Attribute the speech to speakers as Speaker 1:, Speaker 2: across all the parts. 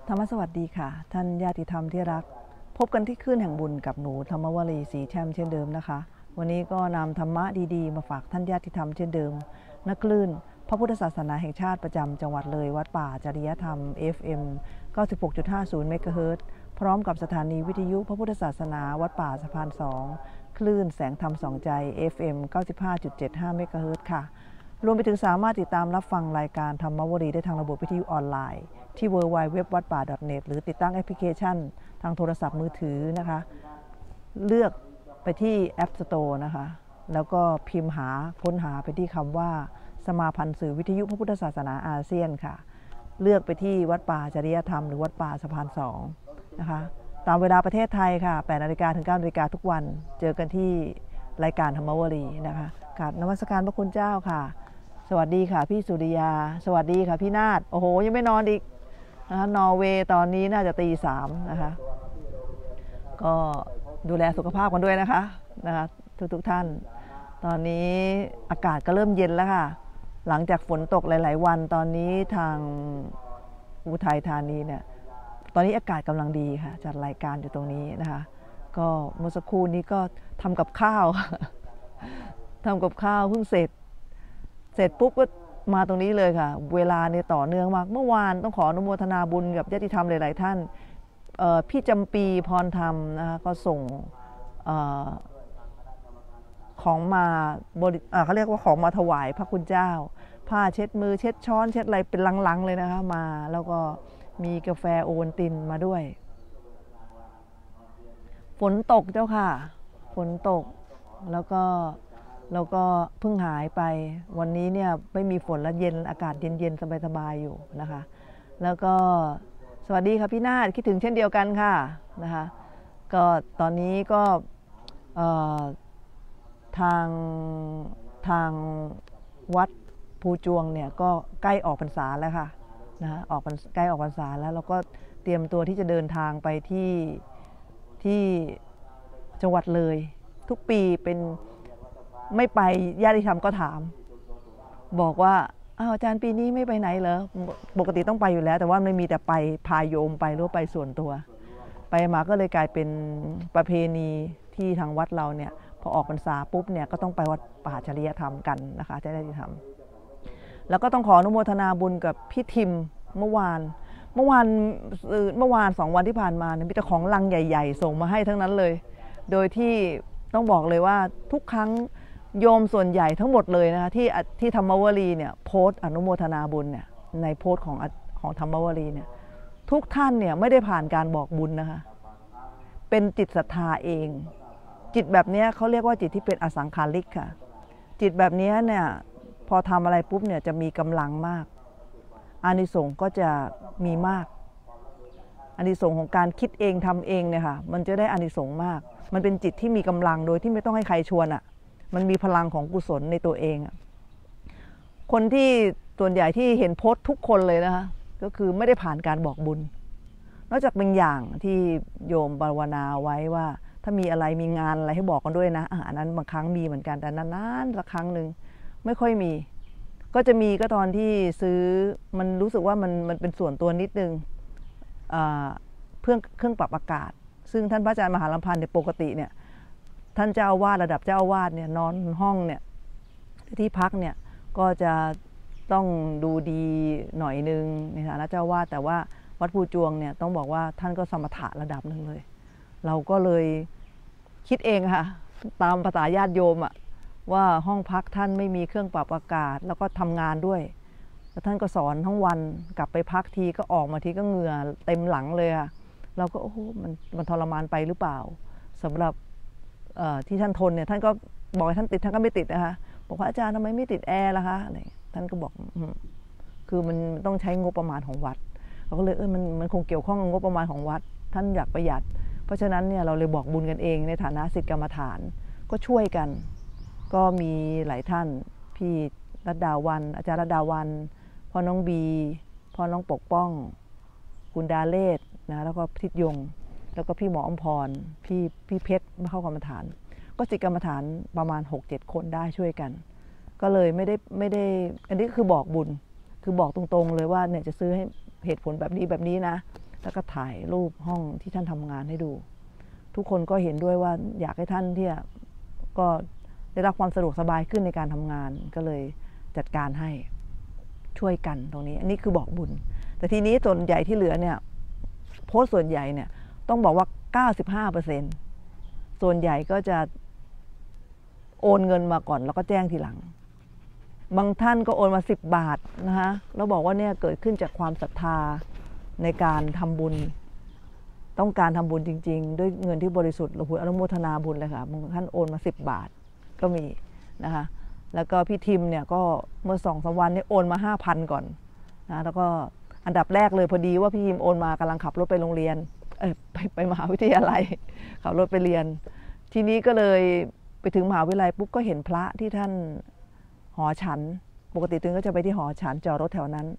Speaker 1: ธรรมสวัสดีค่ะท่านญาติธรรมที่รักพบกันที่คลื่นแห่งบุญกับหนูธรรมวลีศรีแช่มเช่นเดิมนะคะวันนี้ก็นำธรรมะดีๆมาฝากท่านญาติธรรมเช่นเดิมณคลื่นพระพุทธศาสนาแห่งชาติประจำจังหวัดเลยวัดป่าจริยธรรม FM 96.50 เมกะเฮิรตซ์พร้อมกับสถานีวิทยุพระพุทธศาสนาวัดป่าสะพาน2คลื่นแสงธรรมสองใจ FM 95.75 เมกะเฮิรตซ์ค่ะรวมไปถึงสามารถติดตามรับฟังรายการธรรมวลีได้ทางระบบวิทยุออนไลน์ที่ www.wadpa.net หรือติดตั้งแอปพลิเคชันทางโทรศัพท์มือถือนะคะเลือกไปที่ App Store นะคะแล้วก็พิมพ์ค้นหาไปที่คำว่าสมาพันธ์สื่อวิทยุพระพุทธศาสนาอาเซียนค่ะเลือกไปที่วัดป่าจริยธรรมหรือวัดป่าสะพาน2นะคะตามเวลาประเทศไทยค่ะ 8 นาฬิกาถึง 9 นาฬิกาทุกวันเจอกันที่รายการธรรมวลีนะคะกราบนมัสการพระคุณเจ้าค่ะสวัสดีค่ะพี่สุริยาสวัสดีค่ะพี่นาฏโอ้โหยังไม่นอนอีกนะคะนอร์เวย์ตอนนี้น่าจะตี 3นะคะก็ดูแลสุขภาพกันด้วยนะคะทุกท่านตอนนี้อากาศก็เริ่มเย็นแล้วค่ะหลังจากฝนตกหลายๆวันตอนนี้ทางอุทัยธานีเนี่ยตอนนี้อากาศกำลังดีค่ะจัดรายการอยู่ตรงนี้นะคะก็เมื่อสักครู่นี้ก็ทำกับข้าวเพิ่งเสร็จปุ๊บก็มาตรงนี้เลยค่ะเวลาเนี่ยต่อเนื่องมากเมื่อวานต้องขออนุโมทนาบุญกับญาติธรรมหลายๆท่านพี่จำปีพรธรรมนะคะก็ส่งของมาเขาเรียกว่าของมาถวายพระคุณเจ้าผ้าเช็ดมือเช็ดช้อนเช็ดอะไรเป็นลังๆเลยนะคะมาแล้วก็มีกาแฟโอวัลตินมาด้วยฝนตกเจ้าค่ะฝนตกแล้วก็เพิ่งหายไปวันนี้เนี่ยไม่มีฝนและเย็นอากาศเย็นๆสบายๆอยู่นะคะแล้วก็สวัสดีค่ะพี่นาฏคิดถึงเช่นเดียวกันค่ะนะคะก็ตอนนี้ก็ทางวัดภูจวงเนี่ยก็ใกล้ออกพรรษาแล้วค่ะนะใกล้ออกพรรษาแล้วเราก็เตรียมตัวที่จะเดินทางไปที่จังหวัดเลยทุกปีเป็นไม่ไปญาติธรรมก็ถามบอกว่าอาจารย์ปีนี้ไม่ไปไหนเหรอปกติต้องไปอยู่แล้วแต่ว่าไม่มีแต่ไปพาโยมไปหรือไปส่วนตัวไปมาก็เลยกลายเป็นประเพณีที่ทางวัดเราเนี่ยพอออกพรรษาปุ๊บเนี่ยก็ต้องไปวัดป่าจริยธรรมกันนะคะจะได้ทำแล้วก็ต้องขออนุโมทนาบุญกับพี่ทิมเมื่อวาน2 วันที่ผ่านมามีแต่ของลังใหญ่ๆส่งมาให้ทั้งนั้นเลยโดยที่ต้องบอกเลยว่าทุกครั้งโยมส่วนใหญ่ทั้งหมดเลยนะคะที่ธรรมวลีเนี่ยโพสต์อนุโมทนาบุญเนี่ยในโพสต์ของธรรมวลีเนี่ยทุกท่านเนี่ยไม่ได้ผ่านการบอกบุญนะคะเป็นจิตศรัทธาเองจิตแบบนี้เขาเรียกว่าจิตที่เป็นอสังขาริกค่ะจิตแบบนี้เนี่ยพอทำอะไรปุ๊บเนี่ยจะมีกำลังมากอานิสงส์ก็จะมีมากอานิสงส์ของการคิดเองทำเองเนี่ยค่ะมันจะได้อานิสงส์มากมันเป็นจิตที่มีกำลังโดยที่ไม่ต้องให้ใครชวนอ่ะมันมีพลังของกุศลในตัวเองอ่ะคนที่ส่วนใหญ่ที่เห็นโพสต์ทุกคนเลยนะคะก็คือไม่ได้ผ่านการบอกบุญนอกจากเป็นอย่างที่โยมภาวนาไว้ว่าถ้ามีอะไรมีงานอะไรให้บอกกันด้วยนะอันนั้นบางครั้งมีเหมือนกันแต่นานๆสักครั้งหนึ่งไม่ค่อยมีก็จะมีก็ตอนที่ซื้อมันรู้สึกว่ามันเป็นส่วนตัวนิดนึงเครื่องปรับอากาศซึ่งท่านพระอาจารย์มหาลำพันธ์เนี่ยปกติเนี่ยท่านเจ้าอาวาสระดับเจ้าอาวาสเนี่ยนอนห้องเนี่ยที่พักเนี่ยก็จะต้องดูดีหน่อยนึงในฐานะเจ้าอาวาสแต่ว่าวัดภูจวงเนี่ยต้องบอกว่าท่านก็สมถะระดับหนึ่งเลยเราก็เลยคิดเองค่ะตามภาษาญาติโยมอะว่าห้องพักท่านไม่มีเครื่องปรับอากาศแล้วก็ทำงานด้วยแล้วท่านก็สอนทั้งวันกลับไปพักทีก็ออกมาทีก็เหงื่อเต็มหลังเลยค่ะเราก็โอ้โหมันทรมานไปหรือเปล่าสำหรับที่ท่านทนเนี่ยท่านก็บอกให้ท่านติดท่านก็ไม่ติดนะคะบอกว่าอาจารย์ทำไมไม่ติดแอร์ล่ะคะอะไรท่านก็บอกคือมันต้องใช้งบประมาณของวัดเราก็เลยมันคงเกี่ยวข้องกับงบประมาณของวัดท่านอยากประหยัดเพราะฉะนั้นเนี่ยเราเลยบอกบุญกันเองในฐานะศิษย์กรรมฐานก็ช่วยกันก็มีหลายท่านพี่รัตดาวันอาจารย์รัตดาวันพ่อน้องบีพ่อน้องปกป้องคุณดาเลศนะแล้วก็ทิศยงแล้วก็พี่หมออมพรพี่เพชรมาเข้ากรรมฐานก็ศิษย์กรรมฐานประมาณ 6-7 คนได้ช่วยกันก็เลยไม่ได้อันนี้คือบอกบุญคือบอกตรงๆเลยว่าเนี่ยจะซื้อให้เหตุผลแบบนี้นะ แแล้วก็ถ่ายรูปห้องที่ท่านทำงานให้ดูทุกคนก็เห็นด้วยว่าอยากให้ท่านที่ก็ได้รับความสะดวกสบายขึ้นในการทำงานก็เลยจัดการให้ช่วยกันตรงนี้อันนี้คือบอกบุญแต่ทีนี้ส่วนใหญ่ที่เหลือเนี่ยโพสต์ส่วนใหญ่เนี่ยต้องบอกว่า 95% ส่วนใหญ่ก็จะโอนเงินมาก่อนแล้วก็แจ้งทีหลังบางท่านก็โอนมา10 บาทนะคะแล้วบอกว่าเนี่ยเกิดขึ้นจากความศรัทธาในการทำบุญต้องการทำบุญจริงๆด้วยเงินที่บริสุทธิ์เราพูดอนุโมทนาบุญเลยค่ะบางท่านโอนมา10 บาทก็มีนะคะแล้วก็พี่ทิมเนี่ยก็เมื่อ2-3 วันนี้โอนมา 5,000 ก่อนนะแล้วก็อันดับแรกเลยพอดีว่าพี่ทิมโอนมากำลังขับรถไปโรงเรียนไปมหาวิทยาลัยขับรถไปเรียนทีนี้ก็เลยไปถึงมหาวิทยาลัยปุ๊บก็เห็นพระที่ท่านหอฉันปกติตึงก็จะไปที่หอฉันจอดรถแถวนั้น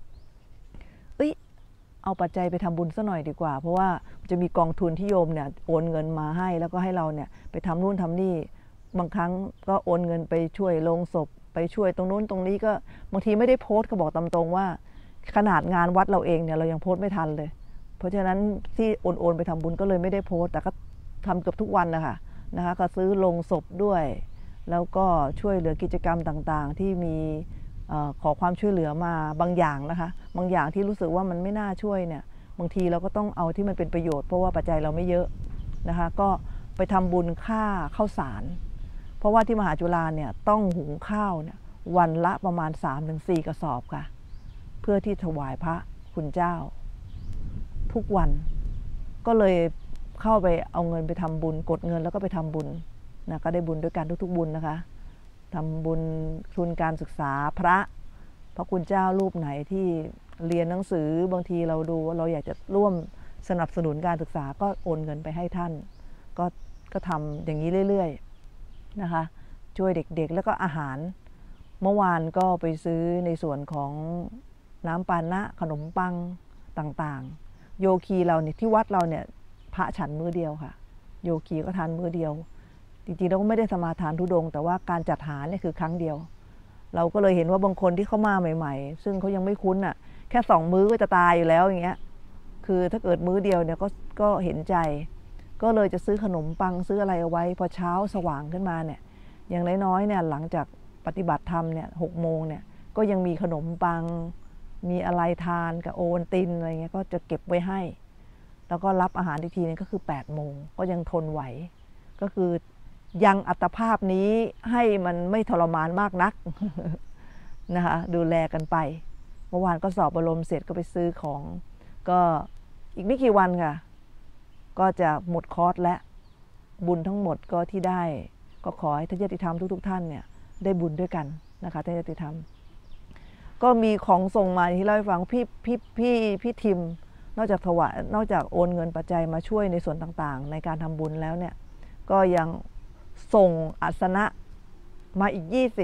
Speaker 1: เอาปัจจัยไปทำบุญซะหน่อยดีกว่าเพราะว่าจะมีกองทุนที่โยมเนี่ยโอนเงินมาให้แล้วก็ให้เราเนี่ยไปทำนู่นทำนี่บางครั้งก็โอนเงินไปช่วยโรงศพไปช่วยตรงนู้นตรงนี้ก็บางทีไม่ได้โพสต์ก็บอกตามตรงว่าขนาดงานวัดเราเองเนี่ยเรายังโพสต์ไม่ทันเลยเพราะฉะนั้นที่โอนไปทำบุญก็เลยไม่ได้โพสต์แต่ก็ทำเกือบทุกวันนะคะก็ซื้อโรงศพด้วยแล้วก็ช่วยเหลือกิจกรรมต่างๆที่มีขอความช่วยเหลือมาบางอย่างนะคะบางอย่างที่รู้สึกว่ามันไม่น่าช่วยเนี่ยบางทีเราก็ต้องเอาที่มันเป็นประโยชน์เพราะว่าปัจจัยเราไม่เยอะนะคะก็ไปทำบุญค่าข้าวสารเพราะว่าที่มหาจุฬาเนี่ยต้องหุงข้าวเนี่ยวันละประมาณ 3-4 กระสอบค่ะเพื่อที่ถวายพระคุณเจ้าทุกวันก็เลยเข้าไปเอาเงินไปทำบุญกดเงินแล้วก็ไปทำบุญนะก็ได้บุญด้วยกันทุกๆบุญนะคะทำบุญทุนการศึกษาพระคุณเจ้ารูปไหนที่เรียนหนังสือบางทีเราดูว่าเราอยากจะร่วมสนับสนุนการศึกษาก็โอนเงินไปให้ท่านก็ทำอย่างนี้เรื่อยๆนะคะช่วยเด็กๆแล้วก็อาหารเมื่อวานก็ไปซื้อในส่วนของน้ำปานะขนมปังต่างๆโยคีเราเนี่ยที่วัดเราเนี่ยพระฉันมื้อเดียวค่ะโยคีก็ทานมื้อเดียวจริงๆเราก็ไม่ได้สมาทานธุดงค์แต่ว่าการจัดหาเนี่ยคือครั้งเดียวเราก็เลยเห็นว่าบางคนที่เข้ามาใหม่ๆซึ่งเขายังไม่คุ้นแค่2 มื้อก็จะตายอยู่แล้วอย่างเงี้ยคือถ้าเกิดมื้อเดียวเนี่ยก็เห็นใจก็เลยจะซื้อขนมปังซื้ออะไรเอาไว้พอเช้าสว่างขึ้นมาเนี่ยอย่างน้อยๆเนี่ยหลังจากปฏิบัติธรรมเนี่ย6 โมงเนี่ยก็ยังมีขนมปังมีอะไรทานกับโอวัลตินอะไรเงี้ยก็จะเก็บไว้ให้แล้วก็รับอาหารอีกทีนึงก็คือ8 โมงก็ยังทนไหวก็คือยังอัตภาพนี้ให้มันไม่ทรมานมากนักนะคะดูแลกันไปเมื่อวานก็สอบบรมเสร็จก็ไปซื้อของก็อีกไม่กี่วันค่ะก็จะหมดคอร์สและบุญทั้งหมดก็ที่ได้ก็ขอให้ท่านญาติธรรมทุกๆท่านเนี่ยได้บุญด้วยกันนะคะท่านญาติธรรมก็มีของส่งมาที่เล่าให้ฟังพี่ทิมนอกจากโอนเงินปัจจัยมาช่วยในส่วนต่างๆในการทำบุญแล้วเนี่ยก็ยังส่งอาสนะมาอีก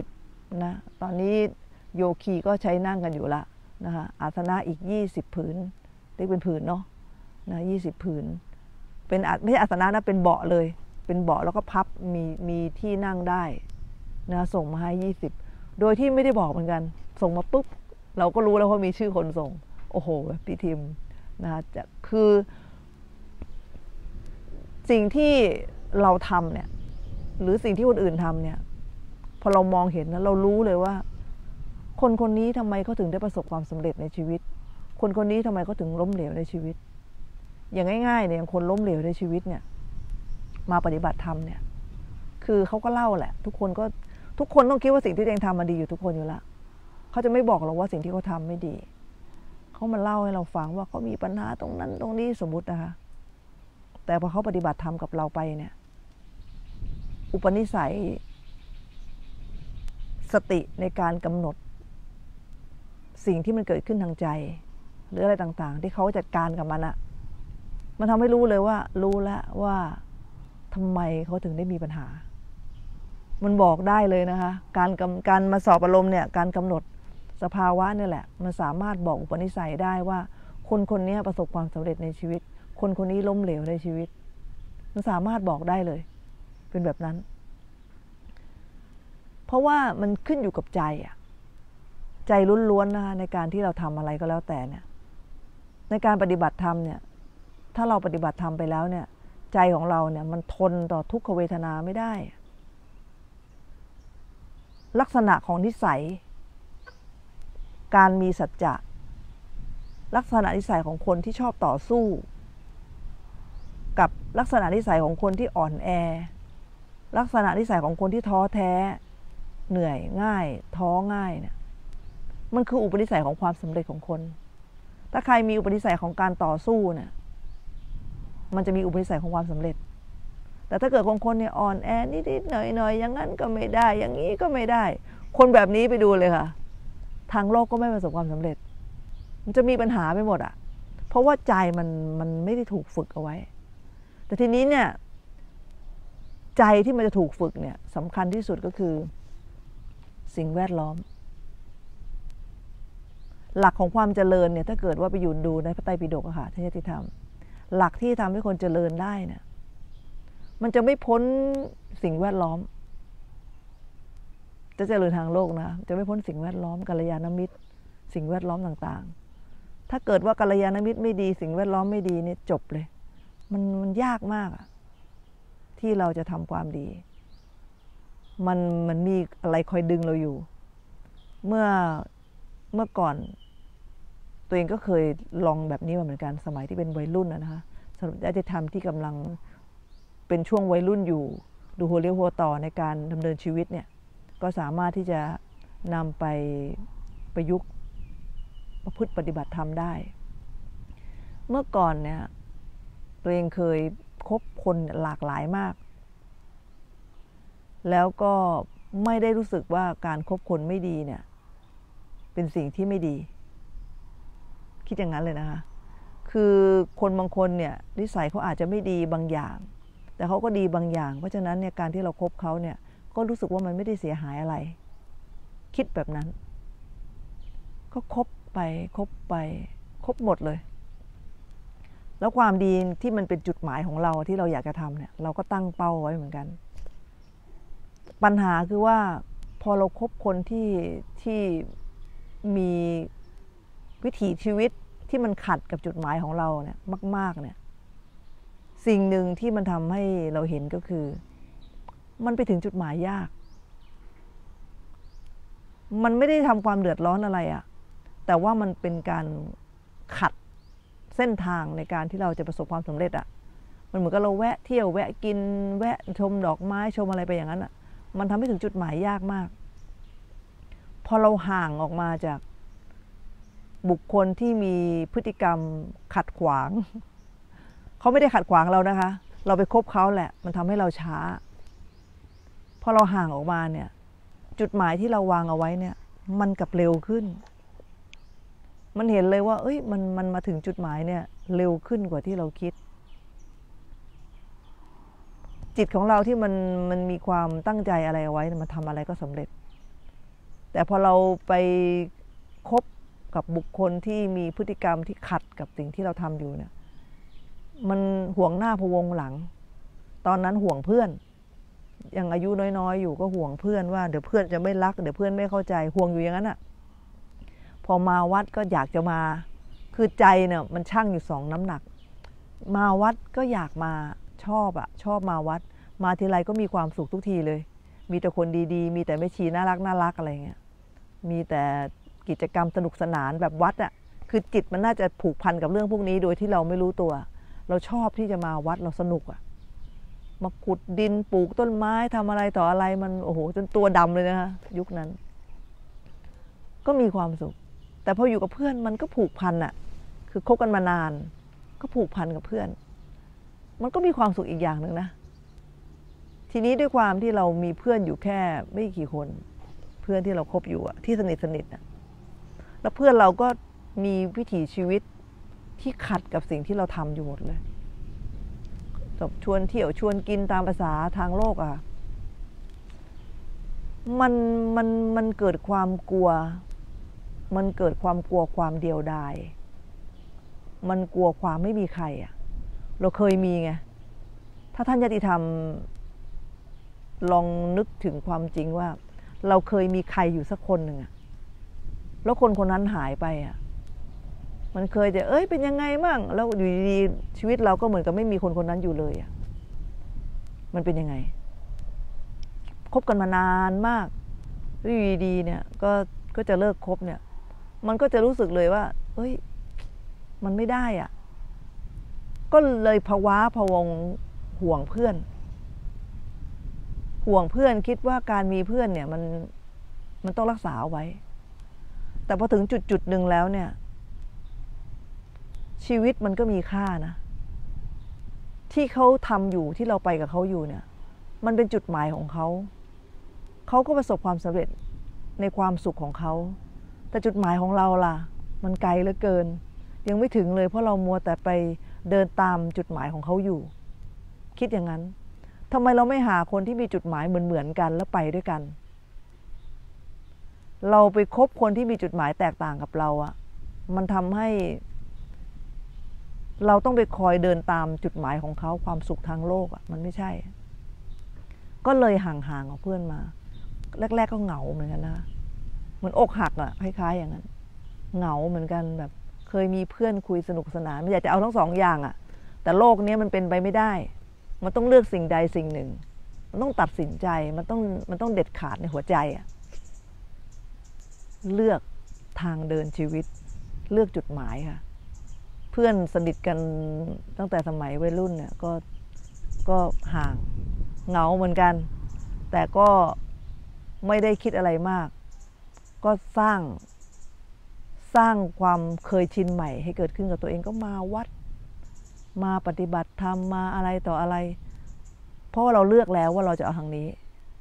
Speaker 1: 20นะตอนนี้โยคีก็ใช้นั่งกันอยู่ละนะคะอาสนะอีก20 ผืนเรียกเป็นผืนเนาะนะ20 ผืนเป็นไม่ใช่อาสนะนะเป็นเบาะเลยเป็นเบาะแล้วก็พับมีที่นั่งได้นะส่งมาให้20โดยที่ไม่ได้บอกเหมือนกันส่งมาปุ๊บเราก็รู้แล้วว่ามีชื่อคนส่งโอ้โหพี่ทิมนะคะจะคือสิ่งที่เราทำเนี่ยหรือสิ่งที่คนอื่นทำเนี่ยพอเรามองเห็นนะเรารู้เลยว่าคนนี้ทำไมเขาถึงได้ประสบความสำเร็จในชีวิตคนนี้ทำไมเขาถึงล้มเหลวในชีวิตอย่างง่ายๆเนี่ยอย่างคนล้มเหลวในชีวิตเนี่ยมาปฏิบัติธรรมเนี่ยคือเขาก็เล่าแหละทุกคนต้องคิดว่าสิ่งที่ตัวเองทำมันดีอยู่ทุกคนอยู่แล้วเขาจะไม่บอกเราว่าสิ่งที่เขาทำไม่ดีเขามาเล่าให้เราฟังว่าเขามีปัญหาตรงนั้นตรงนี้สมมตินะคะแต่พอเขาปฏิบัติธรรมกับเราไปเนี่ยอุปนิสัยสติในการกำหนดสิ่งที่มันเกิดขึ้นทางใจหรืออะไรต่างๆที่เขาจัดการกับมันทำให้รู้เลยว่ารู้แล้วว่าทำไมเขาถึงได้มีปัญหามันบอกได้เลยนะคะการมาสอบอารมณ์เนี่ยการกำหนดสภาวะนี่แหละมันสามารถบอกอุปนิสัยได้ว่าคนนี้ประสบความสำเร็จในชีวิตคนนี้ล้มเหลวในชีวิตมันสามารถบอกได้เลยเป็นแบบนั้นเพราะว่ามันขึ้นอยู่กับใจใจล้วนๆนะคะในการที่เราทำอะไรก็แล้วแต่เนี่ยในการปฏิบัติธรรมเนี่ยถ้าเราปฏิบัติธรรมไปแล้วเนี่ยใจของเราเนี่ยมันทนต่อทุกขเวทนาไม่ได้ลักษณะของนิสัยการมีสัจจะลักษณะนิสัยของคนที่ชอบต่อสู้กับลักษณะนิสัยของคนที่อ่อนแอลักษณะนิสัยของคนที่ท้อแท้เหนื่อยง่ายท้อง่ายเนี่ยมันคืออุปนิสัยของความสำเร็จของคนถ้าใครมีอุปนิสัยของการต่อสู้เนี่ยมันจะมีอุปนิสัยของความสำเร็จแต่ถ้าเกิดคนเนี่ยอ่อนแอนิดๆหน่อยๆอย่างนั้นก็ไม่ได้อย่างนี้ก็ไม่ได้คนแบบนี้ไปดูเลยค่ะทางโลกก็ไม่ประสบความสำเร็จมันจะมีปัญหาไปหมดอ่ะเพราะว่าใจมันไม่ได้ถูกฝึกเอาไว้แต่ทีนี้เนี่ยใจที่มันจะถูกฝึกเนี่ยสำคัญที่สุดก็คือสิ่งแวดล้อมหลักของความเจริญเนี่ยถ้าเกิดว่าไปอยู่ดูในพระไตรปิฎกอะค่ะทายติธรรมหลักที่ทำให้คนเจริญได้เนี่ยมันจะไม่พ้นสิ่งแวดล้อมจะเจริญทางโลกนะจะไม่พ้นสิ่งแวดล้อมกัลยาณมิตรสิ่งแวดล้อมต่างๆถ้าเกิดว่ากัลยาณมิตรไม่ดีสิ่งแวดล้อมไม่ดีเนี่ยจบเลยมันยากมากอะที่เราจะทำความดีมันมีอะไรคอยดึงเราอยู่เมื่อก่อนตัวเองก็เคยลองแบบนี้มาเหมือนกันสมัยที่เป็นวัยรุ่นนะคะสำหรับญาติธรรมที่กำลังเป็นช่วงวัยรุ่นอยู่ดูหัวเลี้ยวหัวต่อในการดำเนินชีวิตเนี่ยก็สามารถที่จะนำไปประยุกต์ประพฤติปฏิบัติธรรมได้เมื่อก่อนเนี่ยตัวเองเคยคบคนหลากหลายมากแล้วก็ไม่ได้รู้สึกว่าการคบคนไม่ดีเนี่ยเป็นสิ่งที่ไม่ดีคิดอย่างนั้นเลยนะคะคือคนบางคนเนี่ยนิสัยเขาอาจจะไม่ดีบางอย่างแต่เขาก็ดีบางอย่างเพราะฉะนั้นเนี่ยการที่เราคบเขาเนี่ยก็รู้สึกว่ามันไม่ได้เสียหายอะไรคิดแบบนั้นก็คบไปคบหมดเลยแล้วความดีที่มันเป็นจุดหมายของเราที่เราอยากจะทำเนี่ยเราก็ตั้งเป้าไว้เหมือนกันปัญหาคือว่าพอเราคบคนที่มีวิถีชีวิตที่มันขัดกับจุดหมายของเราเนี่ยมากๆเนี่ยสิ่งหนึ่งที่มันทำให้เราเห็นก็คือมันไปถึงจุดหมายยากมันไม่ได้ทำความเดือดร้อนอะไรอะแต่ว่ามันเป็นการขัดเส้นทางในการที่เราจะประสบความสำเร็จอะมันเหมือนกับเราแวะเที่ยวแวะกินแวะชมดอกไม้ชมอะไรไปอย่างนั้นอะมันทำให้ถึงจุดหมายยากมากพอเราห่างออกมาจากบุคคลที่มีพฤติกรรมขัดขวางเขาไม่ได้ขัดขวางเรานะคะเราไปคบเขาแหละมันทำให้เราช้าพอเราห่างออกมาเนี่ยจุดหมายที่เราวางเอาไว้เนี่ยมันกลับเร็วขึ้นมันเห็นเลยว่าเอ้ยมันมาถึงจุดหมายเนี่ยเร็วขึ้นกว่าที่เราคิดจิตของเราที่มันมีความตั้งใจอะไรเอาไว้มันทำอะไรก็สำเร็จแต่พอเราไปคบกับบุคคลที่มีพฤติกรรมที่ขัดกับสิ่งที่เราทำอยู่เนี่ยมันห่วงหน้าพะวงหลังตอนนั้นห่วงเพื่อนยังอายุน้อยๆอยู่ก็ห่วงเพื่อนว่าเดี๋ยวเพื่อนจะไม่รักเดี๋ยวเพื่อนไม่เข้าใจห่วงอยู่อย่างนั้นอ่ะพอมาวัดก็อยากจะมาคือใจเนี่ยมันชั่งอยู่สองน้ำหนักมาวัดก็อยากมาชอบมาวัดมาทีไรก็มีความสุขทุกทีเลยมีแต่คนดีๆมีแต่แม่ชีน่ารักอะไรเงี้ยมีแต่กิจกรรมสนุกสนานแบบวัดอ่ะคือจิตมันน่าจะผูกพันกับเรื่องพวกนี้โดยที่เราไม่รู้ตัวเราชอบที่จะมาวัดเราสนุกอ่ะมาขุดดินปลูกต้นไม้ทำอะไรต่ออะไรมันโอ้โหจนตัวดำเลยนะคะยุคนั้นก็มีความสุขแต่พออยู่กับเพื่อนมันก็ผูกพันอ่ะคือคบกันมานานก็ผูกพันกับเพื่อนมันก็มีความสุขอีกอย่างหนึ่งนะทีนี้ด้วยความที่เรามีเพื่อนอยู่แค่ไม่กี่คนเพื่อนที่เราคบอยู่อะที่สนิทอะแล้วเพื่อนเราก็มีวิถีชีวิตที่ขัดกับสิ่งที่เราทำอยู่หมดเลยชวนเที่ยวชวนกินตามภาษาทางโลกอะมันเกิดความกลัวมันเกิดความกลัวความเดียวดายมันกลัวความไม่มีใครอะเราเคยมีไงถ้าท่านญาติธรรมลองนึกถึงความจริงว่าเราเคยมีใครอยู่สักคนหนึ่งอะแล้วคนคนนั้นหายไปอะมันเคยจะเป็นยังไงมั่งแล้วอยู่ดีๆชีวิตเราก็เหมือนกับไม่มีคนคนนั้นอยู่เลยอ่ะมันเป็นยังไงคบกันมานานมากแล้วอยู่ดีๆเนี่ยก็จะเลิกคบเนี่ยมันก็จะรู้สึกเลยว่ามันไม่ได้อ่ะก็เลยภาวะพะวงห่วงเพื่อนคิดว่าการมีเพื่อนเนี่ยมันต้องรักษาเอาไว้แต่พอถึงจุดหนึ่งแล้วเนี่ยชีวิตมันก็มีค่านะที่เขาทำอยู่ที่เราไปกับเขาอยู่เนี่ยมันเป็นจุดหมายของเขาก็ประสบความสำเร็จในความสุขของเขาแต่จุดหมายของเราล่ะมันไกลเหลือเกินยังไม่ถึงเลยเพราะเรามัวแต่ไปเดินตามจุดหมายของเขาอยู่คิดอย่างนั้นทำไมเราไม่หาคนที่มีจุดหมายเหมือนกันแล้วไปด้วยกันเราไปคบคนที่มีจุดหมายแตกต่างกับเราอะมันทำให้เราต้องไปคอยเดินตามจุดหมายของเขาความสุขทางโลกอะมันไม่ใช่ก็เลยห่างๆกับเพื่อนมาแรกๆก็เหงาเหมือนกันนะเหมือนอกหักอะคล้ายๆอย่างนั้นเหงาเหมือนกันแบบเคยมีเพื่อนคุยสนุกสนานไม่อยากจะเอาทั้งสองอย่างอะแต่โลกนี้มันเป็นไปไม่ได้มันต้องเลือกสิ่งใดสิ่งหนึ่งมันต้องตัดสินใจมันต้องเด็ดขาดในหัวใจอะเลือกทางเดินชีวิตเลือกจุดหมายค่ะเพื่อนสนิทกันตั้งแต่สมัยวัยรุ่นเนี่ยก็ห่างเหงาเหมือนกันแต่ก็ไม่ได้คิดอะไรมากก็สร้างความเคยชินใหม่ให้เกิดขึ้นกับตัวเองก็มาวัดมาปฏิบัติธรรมมาอะไรต่ออะไรเพราะว่าเราเลือกแล้วว่าเราจะเอาทางนี้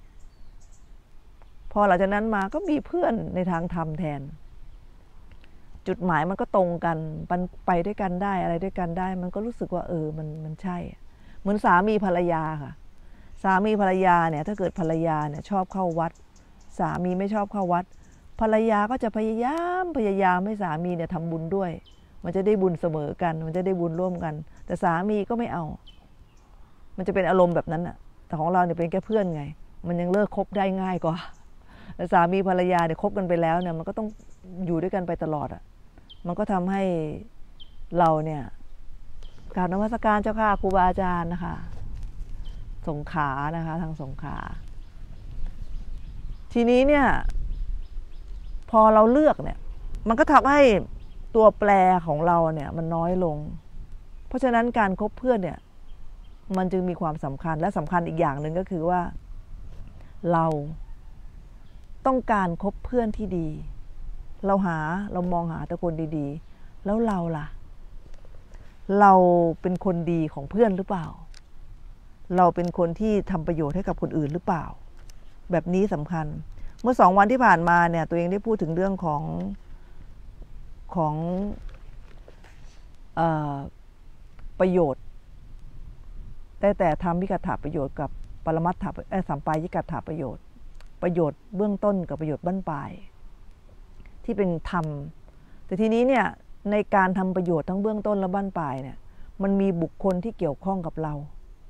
Speaker 1: พอหลังจากนั้นมาก็มีเพื่อนในทางธรรมแทนจุดหมายมันก็ตรงกันมันไปด้วยกันได้อะไรด้วยกันได้มันก็รู้สึกว่ามันใช่เหมือนสามีภรรยาค่ะสามีภรรยาเนี่ยถ้าเกิดภรรยาเนี่ยชอบเข้าวัดสามีไม่ชอบเข้าวัดภรรยาก็จะพยายามให้สามีเนี่ยทำบุญด้วยมันจะได้บุญเสมอกันมันจะได้บุญร่วมกันแต่สามีก็ไม่เอามันจะเป็นอารมณ์แบบนั้นอะแต่ของเราเนี่ยเป็นแค่เพื่อนไงมันยังเลิกคบได้ง่ายกว่าแต่สามีภรรยาเนี่ยคบกันไปแล้วเนี่ยมันก็ต้องอยู่ด้วยกันไปตลอดอะมันก็ทำให้เราเนี่ยกราบนมัสการเจ้าค่ะครูบาอาจารย์นะคะสงขลานะคะทางสงขลาทีนี้เนี่ยพอเราเลือกเนี่ยมันก็ทำให้ตัวแปรของเราเนี่ยมันน้อยลงเพราะฉะนั้นการคบเพื่อนเนี่ยมันจึงมีความสำคัญและสำคัญอีกอย่างหนึ่งก็คือว่าเราต้องการคบเพื่อนที่ดีเรามองหาแต่คนดีๆแล้วเราล่ะเราเป็นคนดีของเพื่อนหรือเปล่าเราเป็นคนที่ทำประโยชน์ให้กับคนอื่นหรือเปล่าแบบนี้สำคัญเมื่อ2 วันที่ผ่านมาเนี่ยตัวเองได้พูดถึงเรื่องของประโยชน์แต่ทำวิกัตถประโยชน์กับปรมัตถสัมปายิกัตถประโยชน์เบื้องต้นกับประโยชน์บั้นปลายที่เป็นธรรมแต่ทีนี้เนี่ยในการทำประโยชน์ทั้งเบื้องต้นและบั้นปลายเนี่ยมันมีบุคคลที่เกี่ยวข้องกับเรา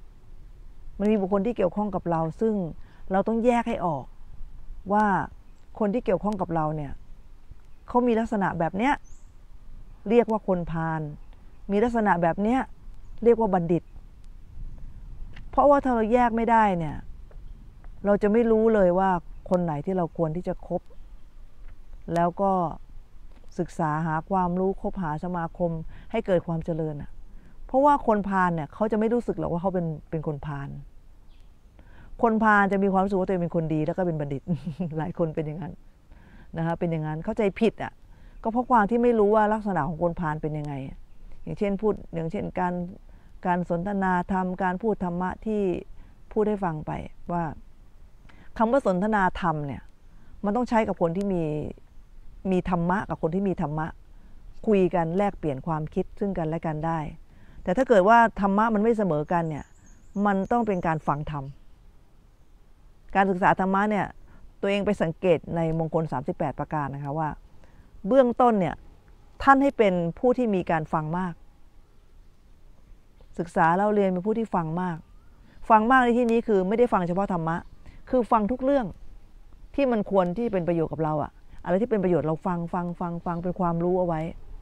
Speaker 1: ซึ่งเราต้องแยกให้ออกว่าคนที่เกี่ยวข้องกับเราเนี่ยเขามีลักษณะแบบเนี้ยเรียกว่าคนพาลมีลักษณะแบบเนี้ยเรียกว่าบัณฑิตเพราะว่าถ้าเราแยกไม่ได้เนี่ยเราจะไม่รู้เลยว่าคนไหนที่เราควรที่จะคบแล้วก็ศึกษาหาความรู้คบหาสมาคมให้เกิดความเจริญอ่ะเพราะว่าคนพาลเนี่ยเขาจะไม่รู้สึกหรอกว่าเขาเป็นคนพาลจะมีความรู้สึกว่าตัวเองเป็นคนดีแล้วก็เป็นบัณฑิต หลายคนเป็นอย่างนั้นนะคะเป็นอย่างนั้นเข้าใจผิดอ่ะก็เพราะความที่ไม่รู้ว่าลักษณะของคนพาลเป็นยังไงอย่างเช่นการสนทนาธรรมการพูดธรรมะที่พูดให้ฟังไปว่าคำว่าสนทนาธรรมเนี่ยมันต้องใช้กับคนที่มีธรรมะกับคนที่มีธรรมะคุยกันแลกเปลี่ยนความคิดซึ่งกันและกันได้แต่ถ้าเกิดว่าธรรมะมันไม่เสมอกันเนี่ยมันต้องเป็นการฟังธรรมการศึกษาธรรมะเนี่ยตัวเองไปสังเกตในมงคล38ประการนะคะว่าเบื้องต้นเนี่ยท่านให้เป็นผู้ที่มีการฟังมากศึกษาเล่าเรียนเป็นผู้ที่ฟังมากในที่นี้คือไม่ได้ฟังเฉพาะธรรมะคือฟังทุกเรื่องที่มันควรที่เป็นประโยชน์กับเราอะอะไรที่เป็นประโยชน์เราฟังเป็นความรู้เอาไว้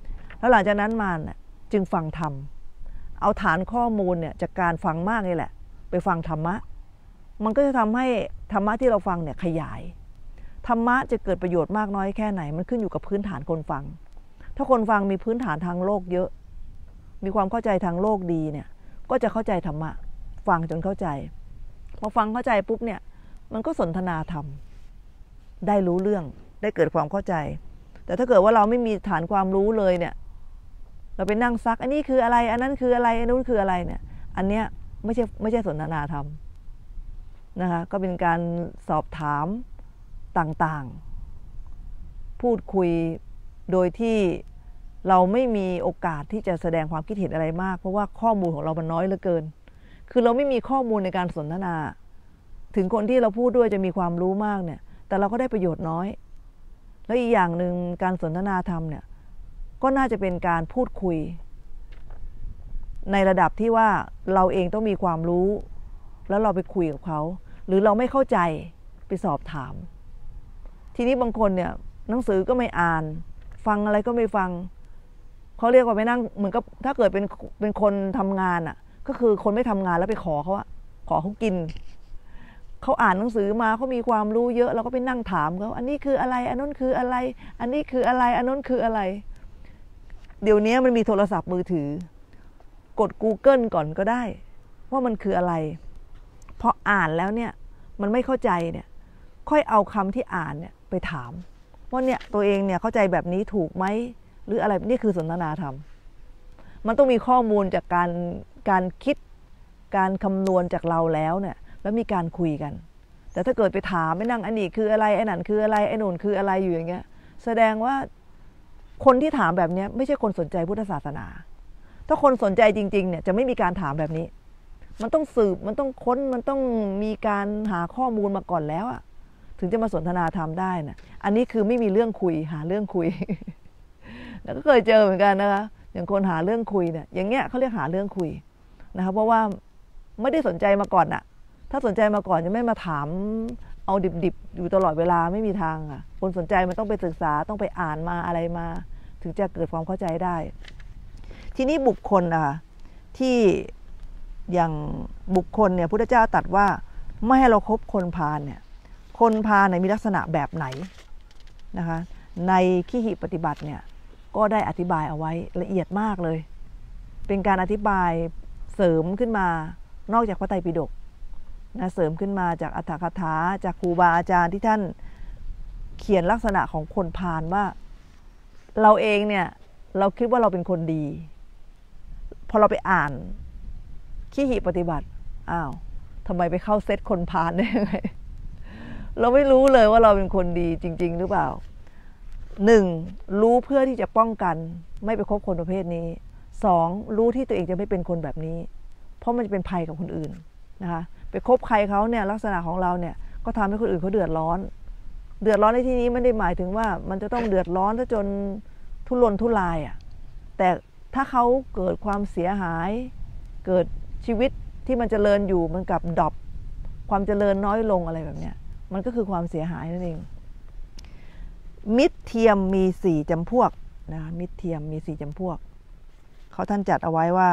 Speaker 1: แล้วหลังจากนั้นมาเนี่ยจึงฟังธรรมเอาฐานข้อมูลเนี่ยจากการฟังมากนี่แหละไปฟังธรรมะมันก็จะทำให้ธรรมะที่เราฟังเนี่ยขยายธรรมะจะเกิดประโยชน์มากน้อยแค่ไหนมันขึ้นอยู่กับพื้นฐานคนฟังถ้าคนฟังมีพื้นฐานทางโลกเยอะมีความเข้าใจทางโลกดีเนี่ยก็จะเข้าใจธรรมะฟังจนเข้าใจพอฟังเข้าใจปุ๊บเนี่ยมันก็สนทนาธรรมได้รู้เรื่องได้เกิดความเข้าใจแต่ถ้าเกิดว่าเราไม่มีฐานความรู้เลยเนี่ยเราไปนั่งซักอันนี้คืออะไรอันนั้นคืออะไรอันนู้นคืออะไรเนี่ยอันเนี้ยไม่ใช่สนทนาธรรมนะคะก็เป็นการสอบถามต่างๆพูดคุยโดยที่เราไม่มีโอกาสที่จะแสดงความคิดเห็นอะไรมากเพราะว่าข้อมูลของเรามันน้อยเหลือเกินคือเราไม่มีข้อมูลในการสนทนาถึงคนที่เราพูดด้วยจะมีความรู้มากเนี่ยแต่เราก็ได้ประโยชน์น้อยแล้วอีกอย่างหนึ่งการสนทนาธรรมเนี่ยก็น่าจะเป็นการพูดคุยในระดับที่ว่าเราเองต้องมีความรู้แล้วเราไปคุยกับเขาหรือเราไม่เข้าใจไปสอบถามทีนี้บางคนเนี่ยหนังสือก็ไม่อ่านฟังอะไรก็ไม่ฟังเขาเรียกว่าไปนั่งเหมือนกับถ้าเกิดเป็นคนทำงานอ่ะก็คือคนไม่ทำงานแล้วไปขอเขาอะขอเขากินเขาอ่านหนังสือมาเขามีความรู้เยอะเราก็ไปนั่งถามเขาอันนี้คืออะไรอันนั้นคืออะไรอันนี้คืออะไรอันนั้นคืออะไรเดี๋ยวนี้มันมีโทรศัพท์มือถือกด Google ก่อนก็ได้ว่ามันคืออะไรพออ่านแล้วเนี่ยมันไม่เข้าใจเนี่ยค่อยเอาคำที่อ่านเนี่ยไปถามว่าเนี่ยตัวเองเนี่ยเข้าใจแบบนี้ถูกไหมหรืออะไรนี่คือสนทนาธรรมมันต้องมีข้อมูลจากการคิดการคำนวณจากเราแล้วเนี่ยแล้วมีการคุยกันแต่ถ้าเกิดไปถามไม่นั่งอันนี้คืออะไรไอ้นั่นคืออะไรไอ้นู่นคืออะไรอยู่อย่างเงี้ยแสดงว่าคนที่ถามแบบนี้ไม่ใช่คนสนใจพุทธศาสนาถ้าคนสนใจจริงๆเนี่ยจะไม่มีการถามแบบนี้มันต้องสืบมันต้องค้นมันต้องมีการหาข้อมูลมาก่อนแล้วอะถึงจะมาสนทนาธรรมได้นะอันนี้คือไม่มีเรื่องคุยหาเรื่องคุย แล้วก็เคยเจอเหมือนกันนะคะอย่างคนหาเรื่องคุยเนี่ยอย่างเงี้ยเขาเรียกหาเรื่องคุยนะคะเพราะว่าไม่ได้สนใจมาก่อนอะถ้าสนใจมาก่อนจะไม่มาถามเอาดิบๆอยู่ตลอดเวลาไม่มีทางอะคนสนใจมันต้องไปศึกษาต้องไปอ่านมาอะไรมาถึงจะเกิดความเข้าใจได้ทีนี้บุคคลอะที่อย่างบุคคลเนี่ยพุทธเจ้าตรัสว่าไม่ให้เราคบคนพาลเนี่ยคนพาลมีลักษณะแบบไหนนะคะในขีหิปฏิบัติเนี่ยก็ได้อธิบายเอาไว้ละเอียดมากเลยเป็นการอธิบายเสริมขึ้นมานอกจากพระไตรปิฎกนะเสริมขึ้นมาจากอรรถกถาจากครูบาอาจารย์ที่ท่านเขียนลักษณะของคนพาลว่าเราเองเนี่ยเราคิดว่าเราเป็นคนดีพอเราไปอ่านขีหิปฏิบัติอ้าวทำไมไปเข้าเซตคนพาลได้ยังไงเราไม่รู้เลยว่าเราเป็นคนดีจริงๆหรือเปล่าหนึ่งรู้เพื่อที่จะป้องกันไม่ไปคบคนประเภทนี้สองรู้ที่ตัวเองจะไม่เป็นคนแบบนี้เพราะมันจะเป็นภัยกับคนอื่นนะคะไปคบใครเขาเนี่ยลักษณะของเราเนี่ยก็ทำให้คนอื่นเขาเดือดร้อนในที่นี้ไม่ได้หมายถึงว่ามันจะต้องเดือดร้อนจนทุรนทุรายอ่ะแต่ถ้าเขาเกิดความเสียหายเกิดชีวิตที่มันเจริญอยู่มันกับดรอปความเจริญน้อยลงอะไรแบบเนี้ยมันก็คือความเสียหายนั่นเองมิตรเทียมมี4จำพวกนะมิตรเทียมมี4จำพวกเขาท่านจัดเอาไว้ว่า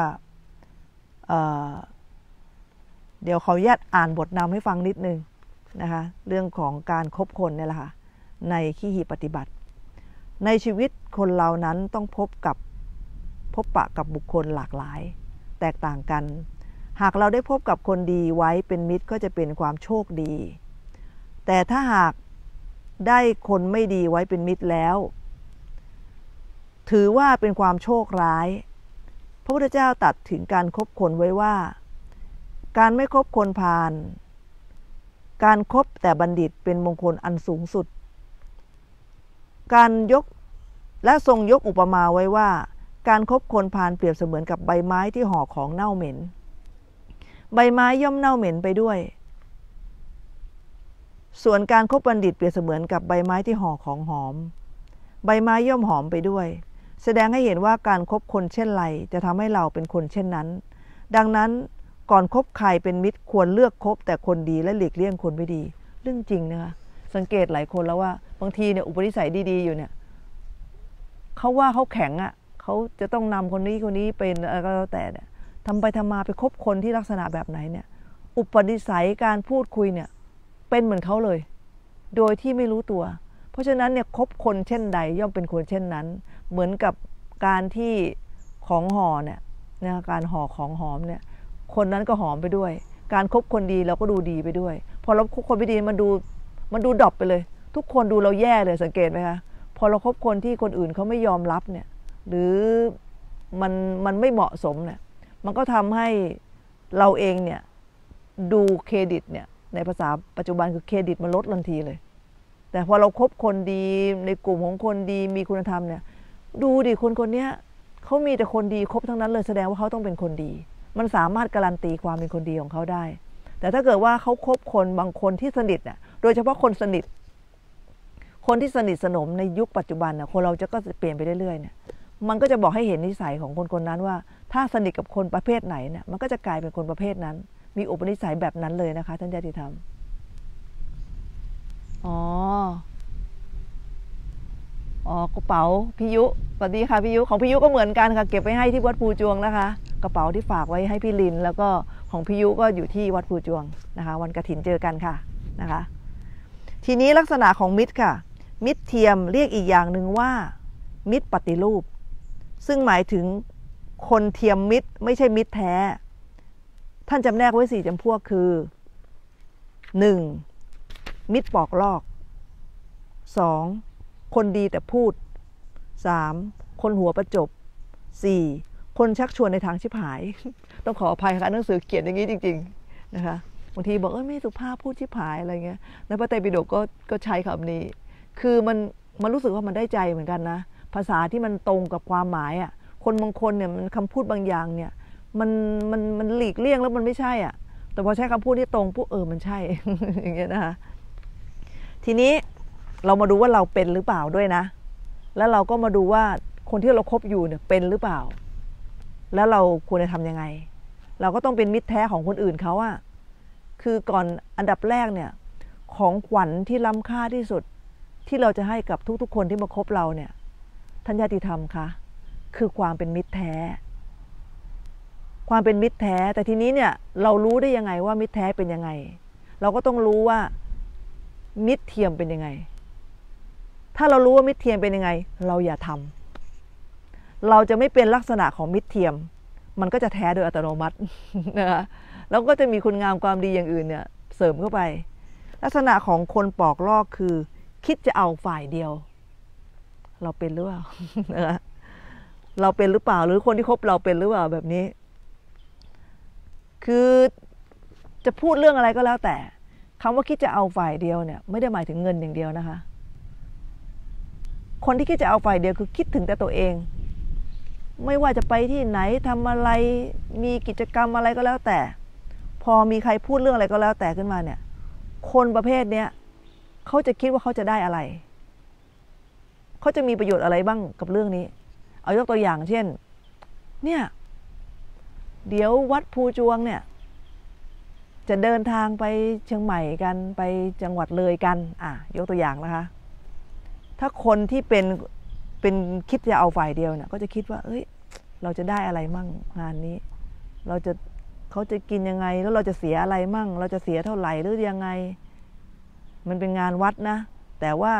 Speaker 1: เดี๋ยวเขาอ่านบทนำให้ฟังนิดนึงนะคะเรื่องของการคบคนเนี่ยแหละค่ะในขีหิปฏิบัติในชีวิตคนเรานั้นต้องพบปะกับบุคคลหลากหลายแตกต่างกันหากเราได้พบกับคนดีไว้เป็นมิตรก็จะเป็นความโชคดีแต่ถ้าหากได้คนไม่ดีไว้เป็นมิตรแล้วถือว่าเป็นความโชคร้ายพระพุทธเจ้าตรัสถึงการคบคนไว้ว่าการไม่คบคนพาลการคบแต่บัณฑิตเป็นมงคลอันสูงสุดการยกและทรงยกอุปมาไว้ว่าการคบคนพาลเปรียบเสมือนกับใบไม้ที่ห่อของเน่าเหม็นใบไม้ย่อมเน่าเหม็นไปด้วยส่วนการคบบัณฑิตเปรียบเสมือนกับใบไม้ที่ห่อของหอมใบไม้ย่อมหอมไปด้วยแสดงให้เห็นว่าการคบคนเช่นไรจะทำให้เราเป็นคนเช่นนั้นดังนั้นก่อนคบใครเป็นมิตรควรเลือกคบแต่คนดีและหลีกเลี่ยงคนไม่ดีเรื่องจริงนะคะสังเกตหลายคนแล้วว่าบางทีเนี่ยอุปนิสัยดีๆอยู่เนี่ยเขาว่าเขาแข็งอ่ะเขาเขาจะต้องนำคนนี้เป็นอะไรก็แล้วแต่เนี่ยทำไปทำมาไปคบคนที่ลักษณะแบบไหนเนี่ยอุปนิสัยการพูดคุยเนี่ยเป็นเหมือนเขาเลยโดยที่ไม่รู้ตัวเพราะฉะนั้นเนี่ยคบคนเช่นใดย่อมเป็นคนเช่นนั้นเหมือนกับการที่ของห่อเนี่ยนะการห่อของหอมเนี่ยคนนั้นก็หอมไปด้วยการคบคนดีเราก็ดูดีไปด้วยพอเราคบคนไม่ดีมันดูดรอปไปเลยทุกคนดูเราแย่เลยสังเกตไหมคะพอเราคบคนที่คนอื่นเขาไม่ยอมรับเนี่ยหรือมันไม่เหมาะสมเนี่ยมันก็ทำให้เราเองเนี่ยดูเครดิตเนี่ยในภาษาปัจจุบันคือเครดิตมันลดทันทีเลยแต่พอเราครบคนดีในกลุ่มของคนดีมีคุณธรรมเนี่ยดูดิคนเนี้ยเขามีแต่คนดีครบทั้งนั้นเลยแสดงว่าเขาต้องเป็นคนดีมันสามารถการันตีความเป็นคนดีของเขาได้แต่ถ้าเกิดว่าเขาคบคนบางคนที่สนิทน่ะโดยเฉพาะคนสนิทคนที่สนิทสนมในยุคปัจจุบันน่ะคนเราจะก็เปลี่ยนไปเรื่อยๆเนี่ยมันก็จะบอกให้เห็นนิสัยของคนนั้นว่าถ้าสนิทกับคนประเภทไหนเนี่ยมันก็จะกลายเป็นคนประเภทนั้นมีอุปนิสัยแบบนั้นเลยนะคะท่านญาติธรรมอ๋อกระเป๋าพี่ยุสวัสดีค่ะพี่ยุของพี่ยุก็เหมือนกันค่ะเก็บไว้ให้ที่วัดภูจวงนะคะกระเป๋าที่ฝากไว้ให้พี่ลินแล้วก็ของพี่ยุก็อยู่ที่วัดภูจวงนะคะวันกฐินเจอกันค่ะนะคะทีนี้ลักษณะของมิตรค่ะมิตรเทียมเรียกอีกอย่างหนึ่งว่ามิตรปฏิรูปซึ่งหมายถึงคนเทียมมิตรไม่ใช่มิตรแท้ท่านจำแนกไว้4จำพวกคือ 1. มิตรปอกลอก 2. คนดีแต่พูด 3. คนหัวประจบ 4. คนชักชวนในทางชิบหาย ต้องขออภัยค่ะหนังสือเขียนอย่างนี้จริงๆนะคะบางทีบอกไม่สุภาพพูดชิบหายอะไรเงี้ยในพระไตรปิฎกก็ใช้คำนี้คือมันรู้สึกว่ามันได้ใจเหมือนกันนะภาษาที่มันตรงกับความหมายอ่ะคนบางคนเนี่ยมันคำพูดบางอย่างเนี่ยมันหลีกเลี่ยงแล้วมันไม่ใช่อ่ะแต่พอใช้คำพูดที่ตรงปุ๊บมันใช่ อย่างเงี้ยนะคะทีนี้เรามาดูว่าเราเป็นหรือเปล่าด้วยนะแล้วเราก็มาดูว่าคนที่เราคบอยู่เนี่ยเป็นหรือเปล่าแล้วเราควรจะทำยังไงเราก็ต้องเป็นมิตรแท้ของคนอื่นเขาอะคือก่อนอันดับแรกเนี่ยของขวัญที่ล้ำค่าที่สุดที่เราจะให้กับทุกๆคนที่มาคบเราเนี่ยท่านญาติธรรมคะคือความเป็นมิตรแท้ความเป็นมิตรแท้แต่ทีนี้เนี่ยเรารู้ได้ยังไงว่ามิตรแท้เป็นยังไงเราก็ต้องรู้ว่ามิตรเทียมเป็นยังไงถ้าเรารู้ว่ามิตรเทียมเป็นยังไงเราอย่าทำเราจะไม่เป็นลักษณะของมิตรเทียมมันก็จะแท้โดยอัตโนมัตินะคะแล้วก็จะมีคุณงามความดีอย่างอื่นเนี่ยเสริมเข้าไปลักษณะของคนปอกลอกคือคิดจะเอาฝ่ายเดียวเราเป็นหรือเปล่านะคะเราเป็นหรือเปล่าหรือคนที่คบเราเป็นหรือเปล่าแบบนี้คือจะพูดเรื่องอะไรก็แล้วแต่คำว่าคิดจะเอาฝ่ายเดียวเนี่ยไม่ได้หมายถึงเงินอย่างเดียวนะคะคนที่คิดจะเอาฝ่ายเดียวคือคิดถึงแต่ตัวเองไม่ว่าจะไปที่ไหนทำอะไรมีกิจกรรมอะไรก็แล้วแต่พอมีใครพูดเรื่องอะไรก็แล้วแต่ขึ้นมาเนี่ยคนประเภทเนี้ยเขาจะคิดว่าเขาจะได้อะไรเขาจะมีประโยชน์อะไรบ้างกับเรื่องนี้เอายกตัวอย่างเช่นเนี่ยเดี๋ยววัดภูจวงเนี่ยจะเดินทางไปเชียงใหม่กันไปจังหวัดเลยกันยกตัวอย่างนะคะถ้าคนที่เป็นคิดจะเอาฝ่ายเดียวเนี่ยก็จะคิดว่าเราจะได้อะไรมั่งงานนี้เขาจะกินยังไงแล้วเราจะเสียอะไรมั่งเราจะเสียเท่าไหร่หรือยังไงมันเป็นงานวัดนะแต่ว่า